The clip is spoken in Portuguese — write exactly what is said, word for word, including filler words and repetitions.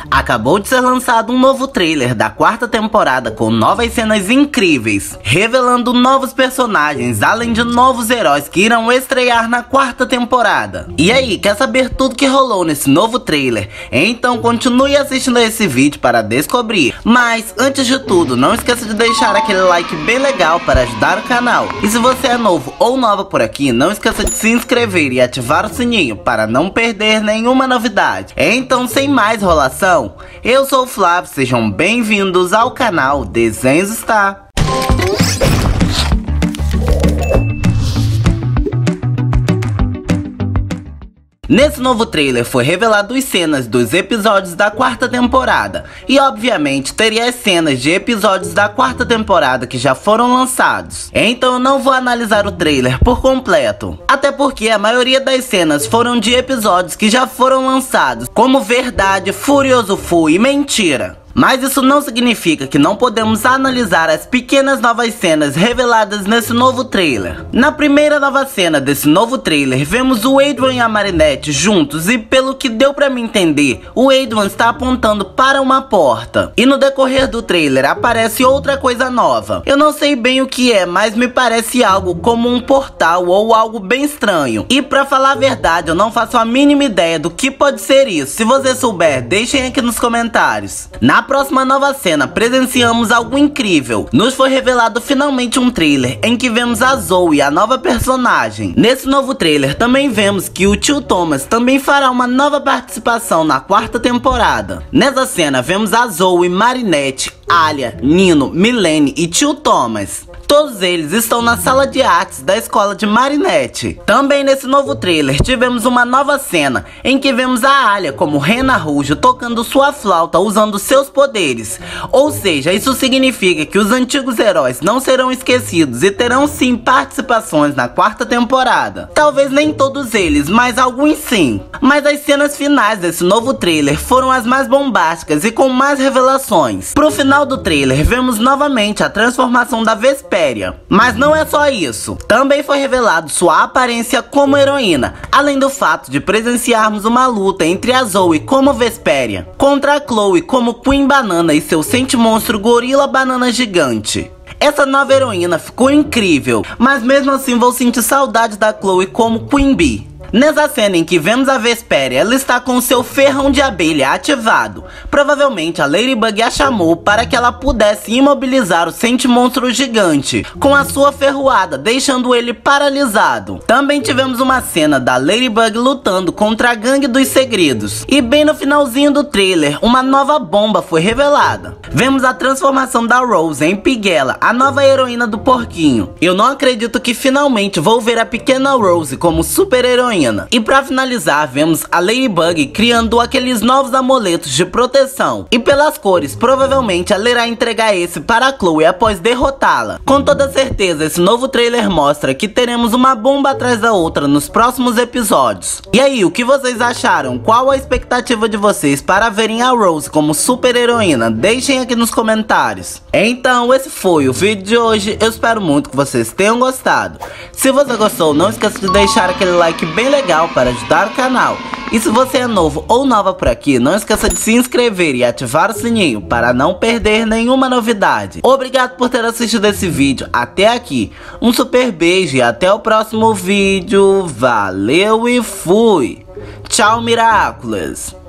Acabou de ser lançado um novo trailer da quarta temporada com novas cenas incríveis, revelando novos personagens, além de novos heróis que irão estrear na quarta temporada. E aí, quer saber tudo que rolou nesse novo trailer? Então continue assistindo a esse vídeo para descobrir. Mas antes de tudo, não esqueça de deixar aquele like bem legal para ajudar o canal. E se você é novo ou nova por aqui, não esqueça de se inscrever e ativar o sininho para não perder nenhuma novidade. Então, sem mais enrolação, eu sou o Flávio, sejam bem-vindos ao canal Desenhos Star. Nesse novo trailer foi revelado as cenas dos episódios da quarta temporada, e obviamente teria as cenas de episódios da quarta temporada que já foram lançados. Então eu não vou analisar o trailer por completo, até porque a maioria das cenas foram de episódios que já foram lançados, como Verdade, Furioso Fu e Mentira. Mas isso não significa que não podemos analisar as pequenas novas cenas reveladas nesse novo trailer. Na primeira nova cena desse novo trailer, vemos o Adrian e a Marinette juntos e, pelo que deu pra me entender, o Adrian está apontando para uma porta. E no decorrer do trailer aparece outra coisa nova. Eu não sei bem o que é, mas me parece algo como um portal ou algo bem estranho. E pra falar a verdade, eu não faço a mínima ideia do que pode ser isso. Se você souber, deixem aqui nos comentários. Na Na próxima nova cena, presenciamos algo incrível. Nos foi revelado finalmente um trailer em que vemos a Zoe, a nova personagem. Nesse novo trailer também vemos que o tio Thomas também fará uma nova participação na quarta temporada. Nessa cena vemos a Zoe, Marinette, Alia, Nino, Milene e tio Thomas. Todos eles estão na sala de artes da escola de Marinette. Também nesse novo trailer tivemos uma nova cena em que vemos a Alia como Rena Rouge tocando sua flauta usando seus poderes. Ou seja, isso significa que os antigos heróis não serão esquecidos e terão sim participações na quarta temporada. Talvez nem todos eles, mas alguns sim. Mas as cenas finais desse novo trailer foram as mais bombásticas e com mais revelações. Pro final do trailer vemos novamente a transformação da Vesperia. Mas não é só isso, também foi revelado sua aparência como heroína, além do fato de presenciarmos uma luta entre a Zoe como Vesperia contra a Chloe como Queen Banana e seu sentimonstro Gorila Banana Gigante. Essa nova heroína ficou incrível, mas mesmo assim vou sentir saudade da Chloe como Queen Bee. Nessa cena em que vemos a Vesperia, ela está com seu ferrão de abelha ativado. Provavelmente a Ladybug a chamou para que ela pudesse imobilizar o sentimonstro gigante com a sua ferroada, deixando ele paralisado. Também tivemos uma cena da Ladybug lutando contra a Gangue dos Segredos. E bem no finalzinho do trailer, uma nova bomba foi revelada. Vemos a transformação da Rose em Piguela, a nova heroína do porquinho. Eu não acredito que finalmente vou ver a pequena Rose como super heroína. E pra finalizar, vemos a Ladybug criando aqueles novos amuletos de proteção. E pelas cores, provavelmente ela irá entregar esse para a Chloe após derrotá-la. Com toda certeza, esse novo trailer mostra que teremos uma bomba atrás da outra nos próximos episódios. E aí, o que vocês acharam? Qual a expectativa de vocês para verem a Rose como super heroína? Deixem aqui nos comentários. Então, esse foi o vídeo de hoje. Eu espero muito que vocês tenham gostado. Se você gostou, não esqueça de deixar aquele like bem legal para ajudar o canal. E se você é novo ou nova por aqui, não esqueça de se inscrever e ativar o sininho para não perder nenhuma novidade. Obrigado por ter assistido esse vídeo até aqui. Um super beijo e até o próximo vídeo. Valeu e fui! Tchau, Miraculous!